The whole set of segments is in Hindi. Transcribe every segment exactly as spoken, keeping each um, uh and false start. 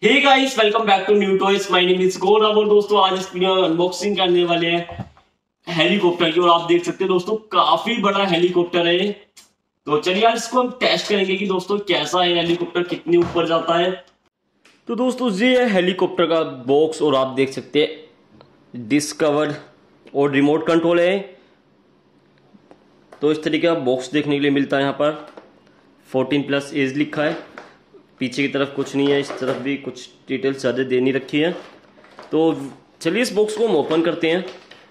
Hey guys, welcome back to new toys. My name is Gaurav और दोस्तों आज इस वीडियो में अनबॉक्सिंग करने वाले हैं हेलीकॉप्टर की। और आप देख सकते हैं दोस्तों काफी बड़ा हेलीकॉप्टर है। तो चलिए आज इसको हम टेस्ट करेंगे कि दोस्तों कैसा है हेलीकॉप्टर, कितनी ऊपर जाता है। तो दोस्तों ये है हेलीकॉप्टर का बॉक्स और आप देख सकते हैं डिस्कवर्ड और रिमोट कंट्रोल है। तो इस तरीके का बॉक्स देखने के लिए मिलता है। यहाँ पर फोर्टीन प्लस एज लिखा है। पीछे की तरफ कुछ नहीं है, इस तरफ भी कुछ डिटेल्स ज़्यादा दे नहीं रखी है। तो चलिए इस बॉक्स को हम ओपन करते हैं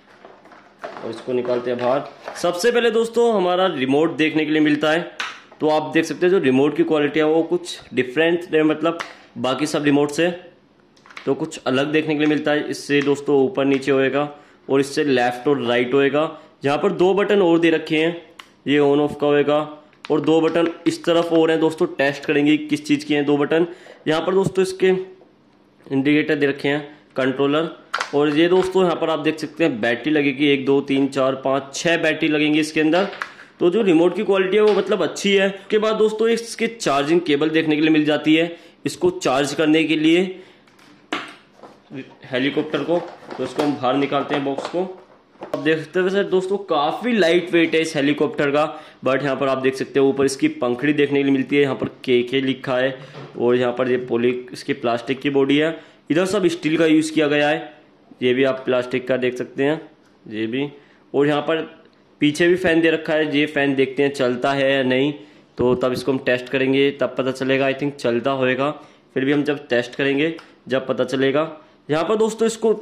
और इसको निकालते हैं बाहर। सबसे पहले दोस्तों हमारा रिमोट देखने के लिए मिलता है। तो आप देख सकते हैं जो रिमोट की क्वालिटी है वो कुछ डिफरेंट है, मतलब बाकी सब रिमोट से तो कुछ अलग देखने के लिए मिलता है। इससे दोस्तों ऊपर नीचे होएगा और इससे लेफ्ट और राइट होएगा। यहाँ पर दो बटन और दे रखे हैं, ये ऑन ऑफ का होएगा और दो बटन इस तरफ और हैं। दोस्तों टेस्ट करेंगे किस चीज़ की हैं दो बटन। यहाँ पर दोस्तों इसके इंडिकेटर दे रखे हैं, कंट्रोलर। और ये दोस्तों यहाँ पर आप देख सकते हैं बैटरी लगेगी, एक दो तीन चार पाँच छः बैटरी लगेंगी इसके अंदर। तो जो रिमोट की क्वालिटी है वो मतलब अच्छी है। उसके बाद दोस्तों इसके चार्जिंग केबल देखने के लिए मिल जाती है, इसको चार्ज करने के लिए हेलीकॉप्टर को। तो इसको हम बाहर निकालते हैं बॉक्स को। आप देख सकते हैं वैसे दोस्तों काफ़ी लाइट वेट है इस हेलीकॉप्टर का, बट यहाँ पर आप देख सकते हैं ऊपर इसकी पंखड़ी देखने के लिए मिलती है। यहाँ पर के के लिखा है और यहाँ पर ये पोली इसकी प्लास्टिक की बॉडी है। इधर सब स्टील का यूज़ किया गया है, ये भी आप प्लास्टिक का देख सकते हैं, ये भी। और यहाँ पर पीछे भी फ़ैन दे रखा है, ये फ़ैन देखते हैं चलता है या नहीं। तो तब इसको हम टेस्ट करेंगे तब पता चलेगा। आई थिंक चलता होएगा, फिर भी हम जब टेस्ट करेंगे जब पता चलेगा। यहाँ पर दोस्तों इसको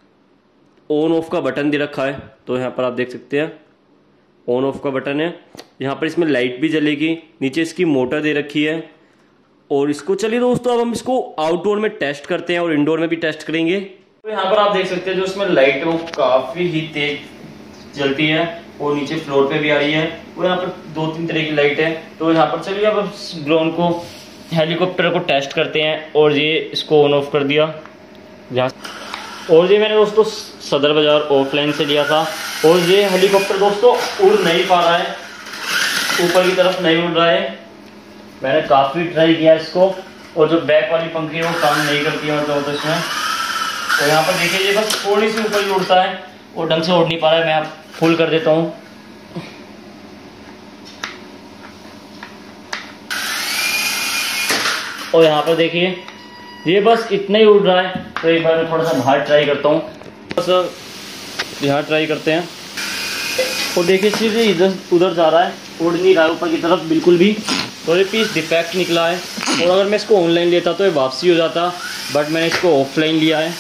ऑन ऑफ का बटन दे रखा है। तो यहाँ पर आप देख सकते हैं ऑन ऑफ का बटन है। यहाँ पर इसमें लाइट भी जलेगी, नीचे इसकी मोटर दे रखी है। और इसको चलिए दोस्तों अब हम इसको आउटडोर में टेस्ट करते हैं और इंडोर में भी टेस्ट करेंगे। तो यहाँ पर आप देख सकते हैं जो इसमें लाइट है वो काफ़ी ही तेज जलती है और नीचे फ्लोर पे भी आ रही है। और यहाँ पर दो तीन तरह की लाइट है। तो यहाँ पर चलिए अब ड्रोन को हेलीकॉप्टर को टेस्ट करते हैं। और ये इसको ऑन ऑफ कर दिया यहाँ। और ये मैंने दोस्तों सदर बाजार ऑफलाइन से लिया था। और ये हेलीकॉप्टर दोस्तों उड़ नहीं पा रहा है, ऊपर की तरफ नहीं उड़ रहा है। मैंने काफ़ी ट्राई किया इसको और जो बैक वाली पंखी है वो काम नहीं करती है मतलब तो इसमें। तो यहाँ पर देखिए ये बस थोड़ी सी ऊपर ही उड़ता है और ढंग से उड़ नहीं पा रहा है। मैं आप फुल कर देता हूँ। और यहाँ पर देखिए ये बस इतना ही उड़ रहा है। तो एक बार मैं थोड़ा सा बाहर ट्राई करता हूँ, बस यहाँ ट्राई करते हैं। और देखिए सीधे इधर उधर जा रहा है, उड़ नहीं रहा है ऊपर की तरफ बिल्कुल भी। तो ये पीस डिफेक्ट निकला है। और अगर मैं इसको ऑनलाइन लेता तो ये वापसी हो जाता, बट मैंने इसको ऑफलाइन लिया है।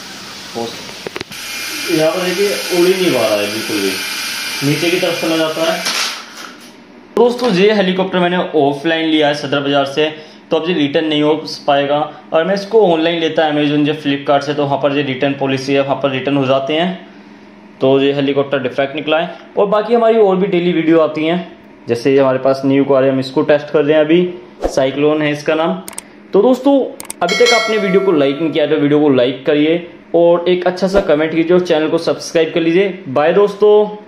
यहाँ पर देखिए उड़ ही नहीं पा रहा है बिल्कुल भी, नीचे की तरफ चला जाता है। दोस्तों ये हेलीकॉप्टर मैंने ऑफलाइन लिया है सदर बाजार से, तो अब ये रिटर्न नहीं हो पाएगा। और मैं इसको ऑनलाइन लेता अमेजोन या फ्लिपकार्ट से, तो वहाँ पर ये रिटर्न पॉलिसी है, वहाँ पर रिटर्न हो जाते हैं। तो ये हेलीकॉप्टर डिफेक्ट निकला है। और बाकी हमारी और भी डेली वीडियो आती हैं, जैसे ये हमारे पास न्यू कार है, हम इसको टेस्ट कर रहे हैं अभी, साइक्लोन है इसका नाम। तो दोस्तों अभी तक आपने वीडियो को लाइक नहीं किया तो वीडियो को लाइक करिए और एक अच्छा सा कमेंट कीजिए और चैनल को सब्सक्राइब कर लीजिए। बाय दोस्तों।